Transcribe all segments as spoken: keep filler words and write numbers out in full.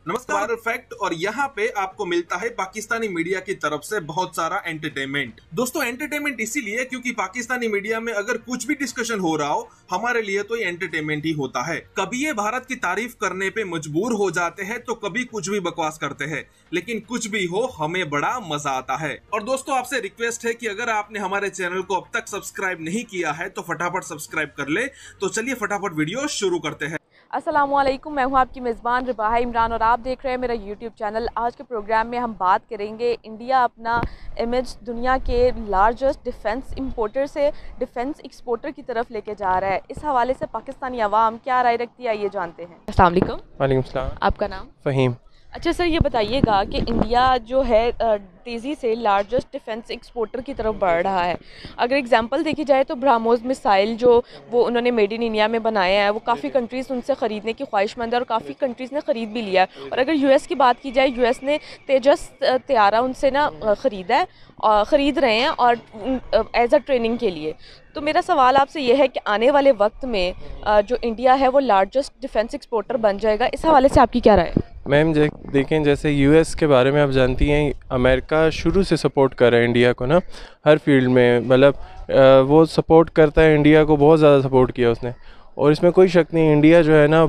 नमस्कार फैक्ट। और यहाँ पे आपको मिलता है पाकिस्तानी मीडिया की तरफ से बहुत सारा एंटरटेनमेंट। दोस्तों एंटरटेनमेंट इसीलिए क्योंकि पाकिस्तानी मीडिया में अगर कुछ भी डिस्कशन हो रहा हो हमारे लिए तो ये एंटरटेनमेंट ही होता है। कभी ये भारत की तारीफ करने पे मजबूर हो जाते हैं तो कभी कुछ भी बकवास करते हैं, लेकिन कुछ भी हो हमें बड़ा मजा आता है। और दोस्तों आपसे रिक्वेस्ट है कि अगर आपने हमारे चैनल को अब तक सब्सक्राइब नहीं किया है तो फटाफट सब्सक्राइब कर ले। तो चलिए फटाफट वीडियो शुरू करते हैं। अस्सलामुअलैकुम, मैं हूं आपकी मेज़बान रिबाहा इमरान और आप देख रहे हैं मेरा यूट्यूब चैनल। आज के प्रोग्राम में हम बात करेंगे इंडिया अपना इमेज दुनिया के लार्जेस्ट डिफेंस इंपोर्टर से डिफेंस एक्सपोर्टर की तरफ लेके जा रहा है। इस हवाले से पाकिस्तानी अवाम क्या राय रखती है आइए जानते हैं। अस्सलाम वालेकुम। वालेकुम सलाम। आपका नाम? फ़हीम। अच्छा सर, ये बताइएगा कि इंडिया जो है तेज़ी से लार्जेस्ट डिफेंस एक्सपोर्टर की तरफ बढ़ रहा है। अगर एग्जांपल देखी जाए तो ब्रह्मोस मिसाइल जो वो उन्होंने मेड इन इंडिया में बनाया है वो काफ़ी कंट्रीज़ उनसे ख़रीदने की ख्वाहिशमंद है और काफ़ी कंट्रीज़ ने ख़रीद भी लिया है। और अगर यूएस की बात की जाए, यूएस ने तेजस तैयारा उनसे ना ख़रीदा है और ख़रीद रहे हैं और एज अ ट्रेनिंग के लिए। तो मेरा सवाल आपसे यह है कि आने वाले वक्त में जो इंडिया है वो लार्जेस्ट डिफेंस एक्सपोर्टर बन जाएगा, इस हवाले से आपकी क्या राय है? मैम देखें, जैसे यूएस के बारे में आप जानती हैं, अमेरिका शुरू से सपोर्ट कर रहा है इंडिया को ना हर फील्ड में। मतलब वो सपोर्ट करता है इंडिया को, बहुत ज़्यादा सपोर्ट किया उसने। और इसमें कोई शक नहीं, इंडिया जो है ना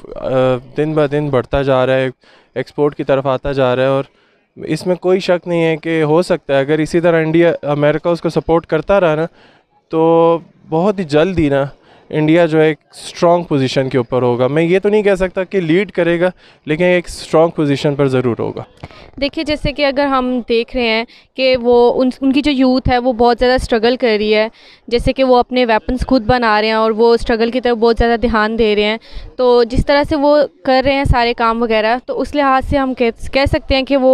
दिन ब दिन बढ़ता जा रहा है, एक्सपोर्ट की तरफ आता जा रहा है। और इसमें कोई शक नहीं है कि हो सकता है अगर इसी तरह इंडिया अमेरिका उसको सपोर्ट करता रहा ना तो बहुत ही जल्द ही ना इंडिया जो है एक स्ट्रॉन्ग पोजीशन के ऊपर होगा। मैं ये तो नहीं कह सकता कि लीड करेगा, लेकिन एक स्ट्रॉन्ग पोजीशन पर ज़रूर होगा। देखिए, जैसे कि अगर हम देख रहे हैं कि वो उन उनकी जो यूथ है वो बहुत ज़्यादा स्ट्रगल कर रही है, जैसे कि वो अपने वेपन्स खुद बना रहे हैं और वो स्ट्रगल की तरफ बहुत ज़्यादा ध्यान दे रहे हैं। तो जिस तरह से वो कर रहे हैं सारे काम वगैरह, तो उस लिहाज से हम कह कह सकते हैं कि वो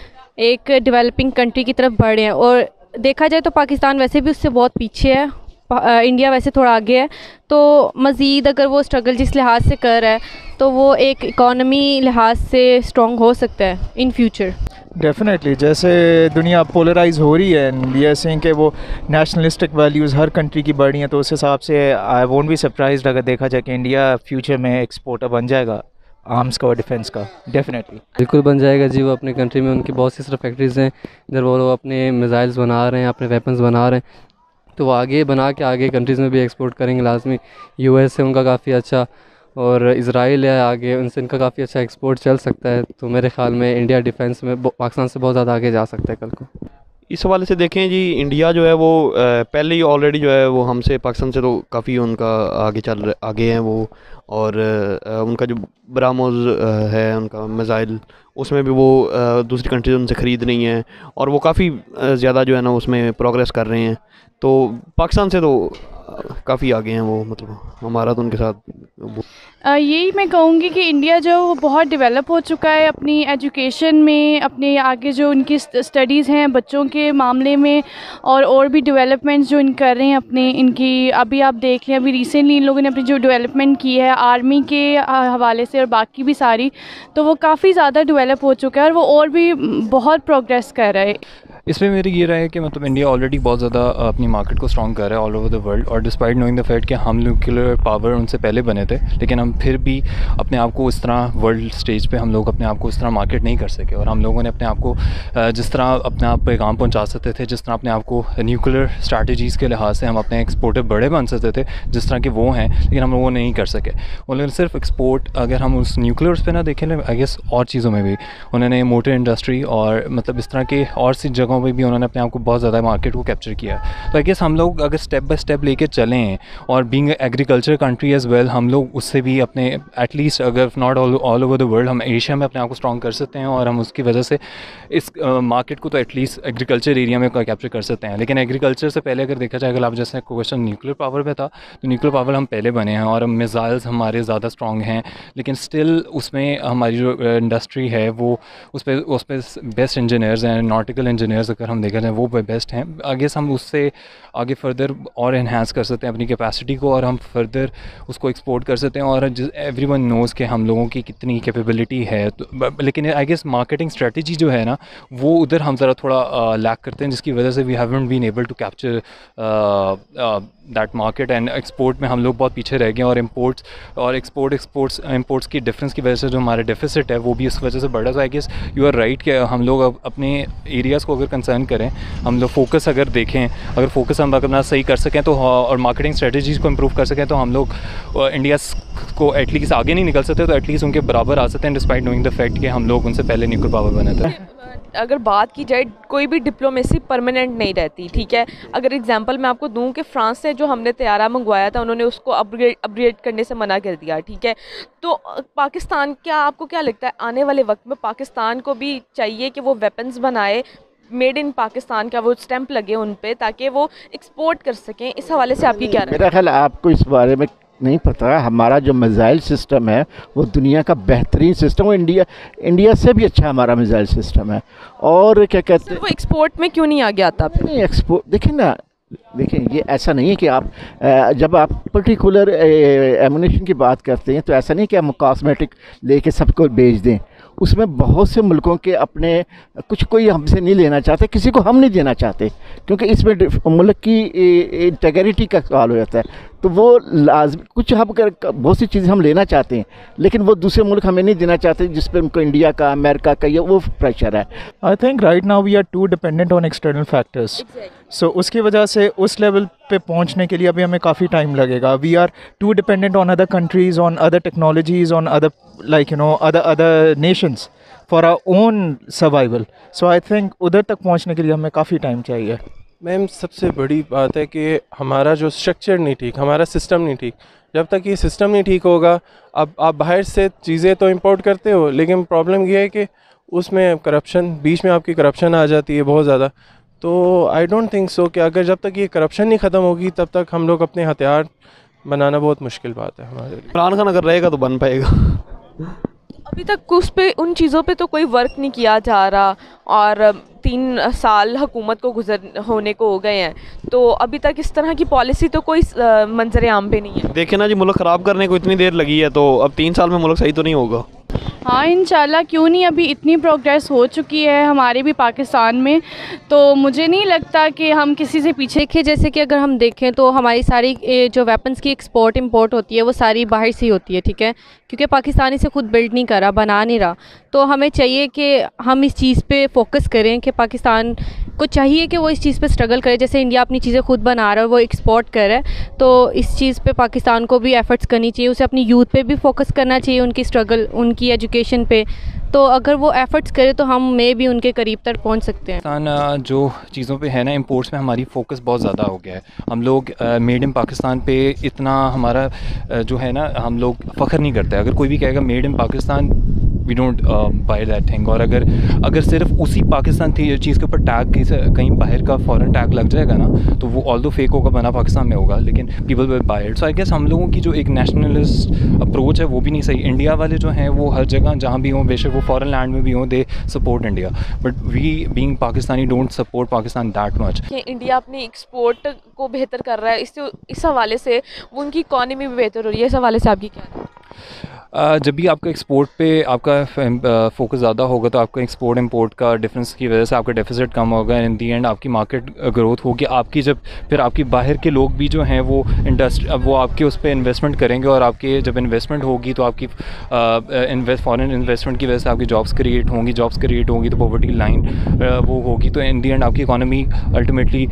एक डेवलपिंग कंट्री की तरफ बढ़ रहे हैं। और देखा जाए तो पाकिस्तान वैसे भी उससे बहुत पीछे है, इंडिया वैसे थोड़ा आगे है। तो मज़ीद अगर वो स्ट्रगल जिस लिहाज से कर रहा है तो वो एक इकॉनमी लिहाज से स्ट्रॉन्ग हो सकता है इन फ्यूचर। डेफिनेटली, जैसे दुनिया पोलराइज हो रही है, ये सेइंग कि वो नेशनलिस्टिक वैल्यूज़ हर कंट्री की बढ़ रही हैं, तो उस हिसाब से आई वोंट बी सरप्राइज्ड अगर देखा जाए कि इंडिया फ्यूचर में एक्सपोर्टर बन जाएगा आर्म्स का और डिफेंस का। डेफिनेटली बिल्कुल बन जाएगा जी। वो अपने कंट्री में उनकी बहुत सी सारी फैक्ट्रीज़ हैं, इधर वो लोग अपने मिसाइल्स बना रहे हैं, अपने वेपन्स बना रहे हैं, तो वो आगे बना के आगे कंट्रीज़ में भी एक्सपोर्ट करेंगे लाजमी। यूएस से उनका काफ़ी अच्छा, और इज़राइल है आगे, उनसे इनका काफ़ी अच्छा एक्सपोर्ट चल सकता है। तो मेरे ख़्याल में इंडिया डिफेंस में पाकिस्तान से बहुत ज़्यादा आगे जा सकता है कल को। इस हवाले से देखें जी, इंडिया जो है वो पहले ही ऑलरेडी जो है वो हमसे पाकिस्तान से तो काफ़ी उनका आगे चल आगे हैं वो। और उनका जो ब्रह्मोस है उनका मिसाइल, उसमें भी वो दूसरी कंट्रीज उनसे ख़रीद रही हैं और वो काफ़ी ज़्यादा जो है ना उसमें प्रोग्रेस कर रहे हैं। तो पाकिस्तान से तो काफ़ी आगे हैं वो, मतलब हमारा तो उनके साथ यही मैं कहूँगी कि इंडिया जो वो बहुत डेवलप हो चुका है अपनी एजुकेशन में, अपने आगे जो उनकी स्टडीज़ हैं बच्चों के मामले में, और और भी डेवलपमेंट्स जो इन कर रहे हैं अपने इनकी। अभी आप देख लें, अभी रिसेंटली इन लोगों ने अपनी जो डेवलपमेंट की है आर्मी के हवाले से और बाकी भी सारी, तो वो काफ़ी ज़्यादा डेवलप हो चुका है और वो और भी बहुत प्रोग्रेस कर रहा है। इसमें मेरी ये राय है कि मतलब इंडिया ऑलरेडी बहुत ज़्यादा अपनी मार्केट को स्ट्रॉन्ग कर रहा है ऑल ओवर द वर्ल्ड। और डिस्पाइट नोइंग द फैक्ट कि हम न्यूक्लियर पावर उनसे पहले बने थे, लेकिन हम फिर भी अपने आप को इस तरह वर्ल्ड स्टेज पे हम लोग अपने आप को इस तरह मार्केट नहीं कर सके। और हम लोगों ने अपने आप को जिस तरह अपने आप पैगाम पहुंचा सकते थे, जिस तरह अपने आप को न्यूक्लियर स्ट्रैटेजीज़ के लिहाज से हम अपने एक्सपोर्टर बड़े बन सकते थे जिस तरह के वो हैं, लेकिन हम वो नहीं कर सके। उन्होंने सिर्फ एक्सपोर्ट, अगर हम उस न्यूक्लियर्स पे ना देखें, आई गेस और चीज़ों में भी उन्होंने मोटर इंडस्ट्री और मतलब इस तरह के और सी जगहों पर भी उन्होंने अपने आप को बहुत ज़्यादा मार्केट को कैप्चर किया। तो आई गेस हम लोग अगर स्टेप बाय स्टेप लेके चलें, और being agriculture country as well, हम लोग उससे भी अपने एटलीस्ट अगर not all all over the world, हम एशिया में अपने आप को स्ट्रॉन्ग कर सकते हैं। और हम उसकी वजह से इस मार्केट uh, को तो एटलीस्ट एग्रीकल्चर एरिया में कैप्चर कर सकते हैं। लेकिन एग्रीकल्चर से पहले अगर देखा जाए, अगर आप जैसे क्वेश्चन न्यूक्लियर पावर पे था, तो न्यूक्लियर पावर हम पहले बने हैं और मिसाइल्स हमारे ज़्यादा स्ट्रॉन्ग हैं, लेकिन स्टिल उसमें हमारी जो इंडस्ट्री है वो उस पर उस पर बेस्ट इंजीनियर्स हैं, नॉटिकल इंजीनियर्स एक्सपोर्टर्स अगर हम देखा जाए वो बेस्ट हैं। आगे हम उससे आगे फर्दर और इन्हांस कर सकते हैं अपनी कैपेसिटी को, और हम फर्दर उसको एक्सपोर्ट कर सकते हैं। और एवरीवन नोज़ कि हम लोगों की कितनी कैपेबिलिटी है। तो लेकिन आई गेस मार्केटिंग स्ट्रेटजी जो है ना वो उधर हम ज़रा थोड़ा लैक करते हैं, जिसकी वजह से we haven't been able to capture that market and export में हम लोग बहुत पीछे रह गए। और इम्पोर्ट्स और एक्सपोर्ट एक्सपोर्ट्स इम्पोर्ट्स की डिफरेंस की वजह से जो हमारे डेफिसिट है वो भी इस वजह से बढ़ा। तो I guess you are right कि हम लोग अब अपने एरियाज़ को अगर कंसर्न करें, हम लोग फोकस अगर देखें, अगर फोकस हम अपना सही कर सकें तो और मार्केटिंग स्ट्रेटजीज़ को इम्प्रूव कर सकें तो हम लोग इंडिया को एटलीस्ट आगे नहीं निकल सकते तो एटलीस्ट उनके बराबर आ सकते हैं, डिस्पाइट नोइंग द फैक्ट कि हम लोग उनसे पहले न्यूक्लियर पावर बने थे। अगर बात की जाए, कोई भी डिप्लोमेसी परमानेंट नहीं रहती, ठीक है। अगर एग्जांपल मैं आपको दूं कि फ्रांस से जो हमने तैयारा मंगवाया था उन्होंने उसको अपग्रेड अपग्रेड करने से मना कर दिया, ठीक है। तो पाकिस्तान, क्या आपको क्या लगता है आने वाले वक्त में पाकिस्तान को भी चाहिए कि वो वेपन्स बनाए, मेड इन पाकिस्तान का वो स्टैंप लगे उन पे, ताकि वो एक्सपोर्ट कर सकें? इस हवाले से आपकी क्या राय? मेरा ख्याल आपको इस बारे में नहीं पता। हमारा जो मिसाइल सिस्टम है वो दुनिया का बेहतरीन सिस्टम है, इंडिया इंडिया से भी अच्छा हमारा मिसाइल सिस्टम है। और क्या कहते हैं, वो एक्सपोर्ट में क्यों नहीं आगे आता? नहीं एक्सपोर्ट, देखिए ना, देखिए ये ऐसा नहीं है कि आप जब आप पर्टिकुलर एमुनेशन की बात करते हैं तो ऐसा नहीं कि हम कॉस्मेटिक लेके सबको बेच दें। उसमें बहुत से मुल्कों के अपने कुछ, कोई हमसे नहीं लेना चाहते, किसी को हम नहीं देना चाहते, क्योंकि इसमें मुल्क की इंटेग्रिटी का सवाल हो जाता है। तो वो लाजमी, कुछ हम कर बहुत सी चीज़ें हम लेना चाहते हैं लेकिन वो दूसरे मुल्क हमें नहीं देना चाहते जिस पर उनको इंडिया का, अमेरिका का ये वो प्रेशर है। I think right now we are too dependent on external factors, so उसकी वजह से उस लेवल पे पहुंचने के लिए अभी हमें काफ़ी टाइम लगेगा। We are too dependent on other countries, on other technologies, on other like you know other other nations for our own survival. So I think उधर तक पहुंचने के लिए हमें काफ़ी टाइम चाहिए। मैम सबसे बड़ी बात है कि हमारा जो स्ट्रक्चर नहीं ठीक, हमारा सिस्टम नहीं ठीक। जब तक ये सिस्टम नहीं ठीक होगा, अब आप बाहर से चीज़ें तो इंपोर्ट करते हो लेकिन प्रॉब्लम ये है कि उसमें करप्शन, बीच में आपकी करप्शन आ जाती है बहुत ज़्यादा। तो आई डोंट थिंक सो कि अगर जब तक ये करप्शन नहीं ख़त्म होगी तब तक हम लोग अपने हथियार बनाना बहुत मुश्किल बात है हमारे लिए। इमरान खान अगर रहेगा तो बन पाएगा। अभी तक उस पे, उन चीज़ों पे तो कोई वर्क नहीं किया जा रहा और तीन साल हुकूमत को गुजर होने को हो गए हैं, तो अभी तक इस तरह की पॉलिसी तो कोई मंजर आम पे नहीं है। देखे ना जी, मुल्क ख़राब करने को इतनी देर लगी है तो अब तीन साल में मुल्क सही तो नहीं होगा। हाँ इंशाल्लाह, क्यों नहीं, अभी इतनी प्रोग्रेस हो चुकी है हमारे भी पाकिस्तान में, तो मुझे नहीं लगता कि हम किसी से पीछे। देखिए जैसे कि अगर हम देखें तो हमारी सारी जो वेपन्स की एक्सपोर्ट इंपोर्ट होती है वो सारी बाहर से ही होती है, ठीक है, क्योंकि पाकिस्तान इसे खुद बिल्ड नहीं कर रहा, बना नहीं रहा। तो हमें चाहिए कि हम इस चीज़ पे फोकस करें कि पाकिस्तान को चाहिए कि वो इस चीज़ पे स्ट्रगल करे। जैसे इंडिया अपनी चीज़ें खुद बना रहा है, वो एक्सपोर्ट कर रहा है, तो इस चीज़ पे पाकिस्तान को भी एफ़र्ट्स करनी चाहिए, उसे अपनी यूथ पे भी फोकस करना चाहिए, उनकी स्ट्रगल, उनकी एजुकेशन पे। तो अगर वो एफ़र्ट्स करे तो हम में भी उनके करीब तक पहुंच सकते हैं। पाकिस्तान जो चीज़ों पे है ना, इंपोर्ट्स में हमारी फोकस बहुत ज़्यादा हो गया है। हम लोग मेड इन पाकिस्तान पे इतना हमारा uh, जो है ना, हम लोग फ़ख्र नहीं करते। अगर कोई भी कहेगा made in Pakistan, we don't buy that thing. और अगर अगर सिर्फ उसी पाकिस्तान थी चीज़ के ऊपर टैग कहीं बाहर का फॉरेन टैग लग जाएगा ना, तो वो ऑल दो फेक होगा, बना पाकिस्तान में होगा, लेकिन people will buy it. So I guess हम लोगों की जो एक नेशनलिस्ट अप्रोच है वो भी नहीं सही। इंडिया वाले जो हैं वो हर जगह जहाँ भी हों, बेशक वो फॉरेन लैंड में भी हों, they support India, but we being Pakistani don't support Pakistan that much. India अपनी एक्सपोर्ट को बेहतर कर रहा है, इससे इस हवाले से वो उनकी इकॉनमी भी बेहतर हो रही है। इस हवाले से आपकी क्या है? Uh, जब भी आपका एक्सपोर्ट पे आपका फोकस ज़्यादा होगा तो आपका एक्सपोर्ट इंपोर्ट का डिफरेंस की वजह से आपका डेफिसिट कम होगा, इन दी एंड आपकी मार्केट ग्रोथ होगी। आपकी जब फिर आपकी बाहर के लोग भी जो हैं वो इंडस्ट्री, अब वो आपके उस पर इन्वेस्टमेंट करेंगे, और आपके जब इन्वेस्टमेंट होगी तो आपकी इन्वेस्ट फॉरेन इन्वेस्टमेंट की वजह से आपकी जॉब्स क्रिएट होंगी, जॉब्स क्रिएट होंगी तो पॉवर्टी लाइन uh, वो होगी, तो इन दी एंड आपकी इकॉनमी अल्टीमेटली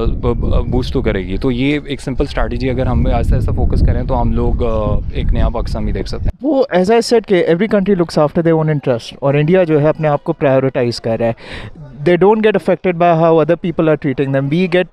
बूस्ट तो करेगी। तो ये एक सिंपल स्ट्रैटेजी अगर हम ऐसा ऐसा फोकस करें तो हम लोग uh, एक नया पाकिस्तान भी देख सकते हैं। वो एज आई सेड कि every country looks after their own interest, और इंडिया जो है अपने आप को प्रायोरिटाइज कर रहा है। They don't get affected by how other people are treating them, we get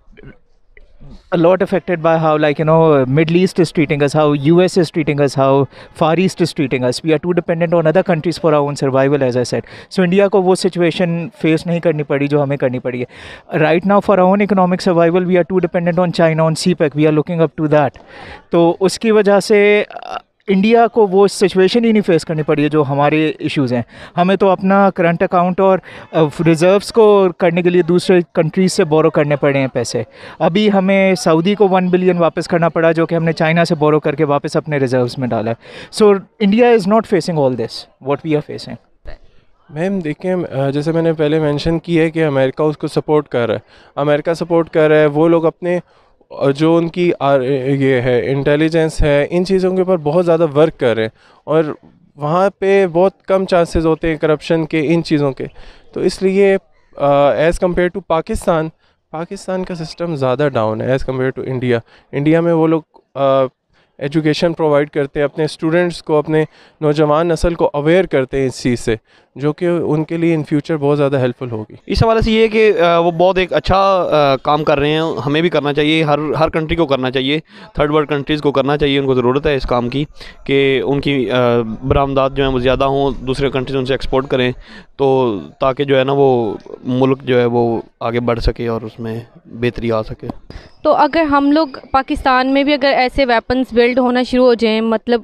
a lot affected by how, like, you know, Middle East is treating us, how U S is treating us, how Far East is treating us. We are too dependent on other countries for our own survival, as I said. So India को वो situation face नहीं करनी पड़ी जो हमें करनी पड़ी है। Right now for our own economic survival we are too dependent on China, on C PEC. We are looking up to that. तो उसकी वजह से इंडिया को वो सिचुएशन ही नहीं फेस करनी पड़ी है जो हमारे इश्यूज़ हैं। हमें तो अपना करंट अकाउंट और रिज़र्व्स को करने के लिए दूसरे कंट्रीज से बोरो करने पड़े हैं पैसे। अभी हमें सऊदी को वन बिलियन वापस करना पड़ा जो कि हमने चाइना से बोरो करके वापस अपने रिज़र्व्स में डाला है। So India is not facing all this what we are facing. Ma'am देखें, जैसे मैंने पहले मेंशन किया है कि अमेरिका उसको सपोर्ट कर रहा है, अमेरिका सपोर्ट कर रहा है, वो लोग अपने जो उनकी ये है इंटेलिजेंस है इन चीज़ों के ऊपर बहुत ज़्यादा वर्क कर रहे हैं और वहाँ पे बहुत कम चांसेस होते हैं करप्शन के, इन चीज़ों के। तो इसलिए as compare to Pakistan Pakistan का सिस्टम ज़्यादा डाउन है as compare to India. India में वो लोग एजुकेशन प्रोवाइड करते हैं अपने स्टूडेंट्स को, अपने नौजवान नस्ल को अवेयर करते हैं इस चीज़ से, जो कि उनके लिए इन फ्यूचर बहुत ज़्यादा हेल्पफुल होगी। इस हवाले से ये है कि वो बहुत एक अच्छा काम कर रहे हैं, हमें भी करना चाहिए, हर हर कंट्री को करना चाहिए, थर्ड वर्ल्ड कंट्रीज़ को करना चाहिए। उनको ज़रूरत है इस काम की कि उनकी बरामदात जो है वो ज़्यादा हों, दूसरे कंट्रीज उनसे एक्सपोर्ट करें, तो ताकि जो है ना वो मुल्क जो है वो आगे बढ़ सके और उसमें बेहतरी आ सके। तो अगर हम लोग पाकिस्तान में भी अगर ऐसे वेपन्स बिल्ड होना शुरू हो जाएं, मतलब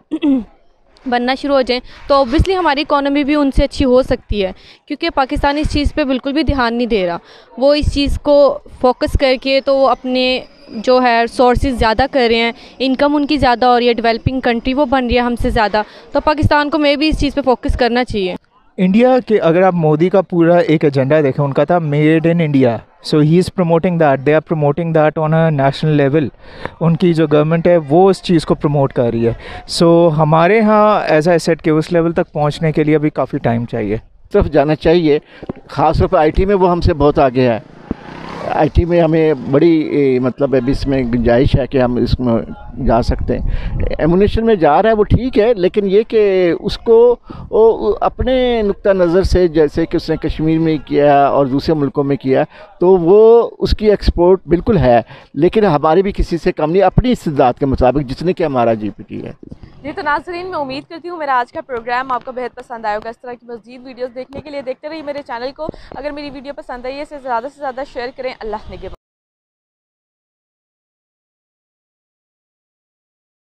बनना शुरू हो जाएं, तो ऑब्वियसली हमारी इकोनॉमी भी उनसे अच्छी हो सकती है, क्योंकि पाकिस्तान इस चीज़ पे बिल्कुल भी ध्यान नहीं दे रहा। वो इस चीज़ को फोकस करके तो वो अपने जो है सोर्सेज ज़्यादा कर रहे हैं, इनकम उनकी ज़्यादा हो रही है, डेवलपिंग कंट्री वो बन रही है हमसे ज़्यादा। तो पाकिस्तान को मे भी इस चीज़ पे फोकस करना चाहिए। इंडिया के अगर आप मोदी का पूरा एक एजेंडा देखें, उनका था made in India. So he is promoting that, they are promoting that on a national level. उनकी जो गवर्नमेंट है वो इस चीज़ को प्रमोट कर रही है। सो so, हमारे यहाँ एज आई सेड के उस लेवल तक पहुँचने के लिए अभी काफ़ी टाइम चाहिए। तरफ जाना चाहिए, ख़ास तौर पर आईटी में वो हमसे बहुत आगे है। आईटी में हमें बड़ी मतलब अभी इसमें गुंजाइश है कि हम इसमें जा सकते हैं। एमुनेशन में जा रहा है वो ठीक है, लेकिन ये कि उसको वो अपने नुक्ता नज़र से, जैसे कि उसने कश्मीर में किया और दूसरे मुल्कों में किया, तो वो उसकी एक्सपोर्ट बिल्कुल है, लेकिन हमारी भी किसी से कम नहीं, अपनी इस्तेदाद के मुताबिक जितने कि हमारा जीपीटी है। जी तो नाज़रीन, मैं उम्मीद करती हूँ मेरा आज का प्रोग्राम आपको बेहद पसंद आएगा। इस तरह की मज़ीद वीडियोस देखने के लिए देखते रहिए मेरे चैनल को। अगर मेरी वीडियो पसंद आई है इसे ज़्यादा से ज़्यादा शेयर करें। अल्लाह निगहबान।